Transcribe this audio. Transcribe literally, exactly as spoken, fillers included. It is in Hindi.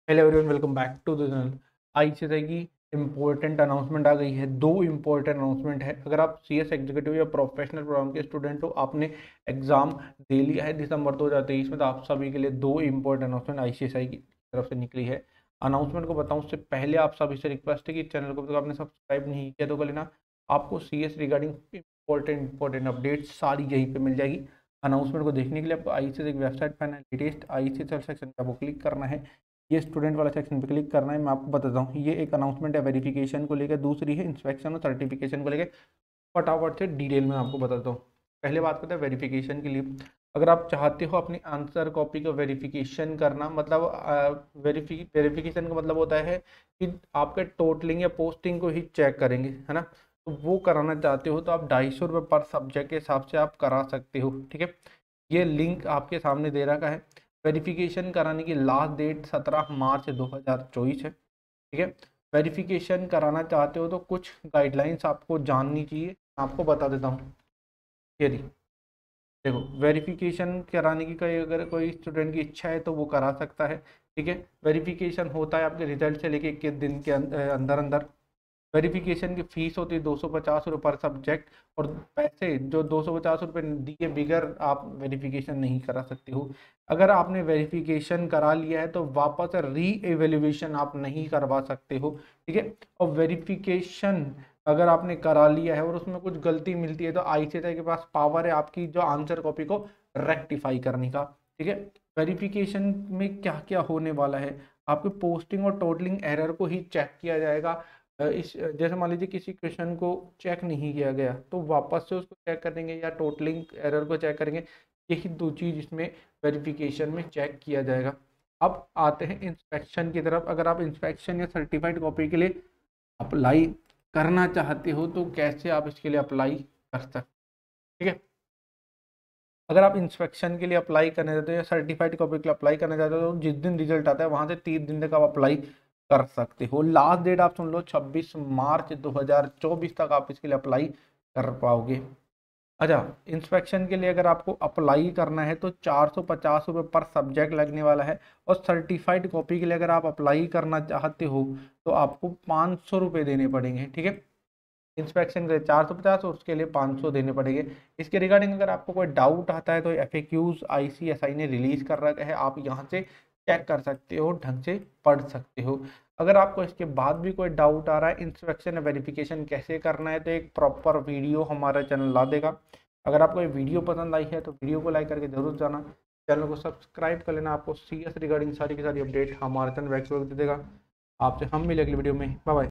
Hello everyone, welcome back to the channel. ICSE की इम्पोर्टेंट अनाउंसमेंट आ गई है। दो इम्पोर्टेंट अनाउंसमेंट है। अगर आप सीएस एग्जीक्यूटिव या प्रोफेशनल प्रोग्राम के स्टूडेंट हो, आपने एग्जाम दे लिया है दिसंबर दो हज़ार तेईस में, तो आप सभी के लिए दो इम्पोर्टेंट अनाउंसमेंट आईसीएसई की तरफ से निकली है। अनाउंसमेंट को बताऊं उससे पहले आप सभी से रिक्वेस्ट है कि चैनल को तो आपने सब्सक्राइब नहीं किया तो कर लेना। आपको CS regarding important important update सारी यहीं पे मिल जाएगी। अनाउंसमेंट को देखने के लिए आपको आईसीएसई की वेबसाइट पर लेटेस्ट आईसीएसई सेक्शन पे आपको क्लिक करना है। ये स्टूडेंट वाला सेक्शन पे क्लिक करना है। मैं आपको बताता हूँ, ये एक अनाउंसमेंट है वेरिफिकेशन को लेकर, दूसरी है इंस्पेक्शन और सर्टिफिकेशन को लेकर। फटाफट से डिटेल में आपको बताता हूँ। पहले बात करते हैं वेरिफिकेशन के लिए। अगर आप चाहते हो अपनी आंसर कॉपी का वेरिफिकेशन करना, मतलब वेरिफि वेरिफिकेशन का मतलब होता है कि आपके टोटलिंग या पोस्टिंग को ही चेक करेंगे, है ना। तो वो कराना चाहते हो तो आप ढाई सौ रुपये पर सब्जेक्ट के हिसाब से आप करा सकते हो, ठीक है। ये लिंक आपके सामने दे रखा है। वेरिफिकेशन कराने की लास्ट डेट सत्रह मार्च दो हज़ार चौबीस है, ठीक है। वेरिफिकेशन कराना चाहते हो तो कुछ गाइडलाइंस आपको जाननी चाहिए, आपको बता देता हूँ। यदि देखो, वेरिफिकेशन कराने की कोई अगर कोई स्टूडेंट की इच्छा है तो वो करा सकता है, ठीक है। वेरिफिकेशन होता है आपके रिजल्ट से लेके इक्कीस दिन के अंदर अंदर। वेरिफिकेशन की फीस होती है दो सौ पचास रुपये पर सब्जेक्ट। और पैसे जो दो सौ पचास रुपये दिए बिगर आप वेरिफिकेशन नहीं करा सकते हो। अगर आपने वेरिफिकेशन करा लिया है तो वापस री एवेल्युएशन आप नहीं करवा सकते हो, ठीक है। और वेरिफिकेशन अगर आपने करा लिया है और उसमें कुछ गलती मिलती है तो आईसीएसई के पास पावर है आपकी जो आंसर कॉपी को रेक्टिफाई करने का, ठीक है। वेरिफिकेशन में क्या क्या होने वाला है, आपके पोस्टिंग और टोटलिंग एरर को ही चेक किया जाएगा। इस जैसे मान लीजिए किसी क्वेश्चन को चेक नहीं किया गया तो वापस से उसको चेक करेंगे या टोटलिंग एरर को चेक करेंगे। यही दो चीज़ इसमें वेरिफिकेशन में चेक किया जाएगा। अब आते हैं इंस्पेक्शन की तरफ। अगर आप इंस्पेक्शन या सर्टिफाइड कॉपी के लिए अप्लाई करना चाहते हो तो कैसे आप इसके लिए अप्लाई कर सकते, ठीक है। अगर आप इंस्पेक्शन के लिए अप्लाई करना चाहते हो या सर्टिफाइड कॉपी के लिए अप्लाई करना चाहते हो तो जिस दिन रिजल्ट आता है वहां से तीन दिन तक आप अप्लाई कर सकते हो। लास्ट डेट आप सुन लो, छब्बीस मार्च दो हज़ार चौबीस तक आप इसके लिए अप्लाई कर पाओगे। अच्छा, इंस्पेक्शन के लिए अगर आपको अप्लाई करना है तो चार सौ पचास रुपये पर सब्जेक्ट लगने वाला है। और सर्टिफाइड कॉपी के लिए अगर आप अप्लाई करना चाहते हो तो आपको पाँच सौ रुपये देने पड़ेंगे, ठीक है। इंस्पेक्शन के लिए चार सौ पचास और उसके लिए पाँच सौ देने पड़ेंगे। इसके रिगार्डिंग अगर आपको कोई डाउट आता है तो एफ ए क्यूज आईसीएसआई ने रिलीज कर रखा है, आप यहाँ से चेक कर सकते हो, ढंग से पढ़ सकते हो। अगर आपको इसके बाद भी कोई डाउट आ रहा है इंस्पेक्शन वेरिफिकेशन कैसे करना है तो एक प्रॉपर वीडियो हमारा चैनल ला देगा। अगर आपको ये वीडियो पसंद आई है तो वीडियो को लाइक करके जरूर जाना, चैनल को सब्सक्राइब कर लेना। आपको सी एस रिगार्डिंग सारी की सारी अपडेट हमारे चैनल बैक दे देगा। आपसे हम मिले अगली वीडियो में। Bye bye.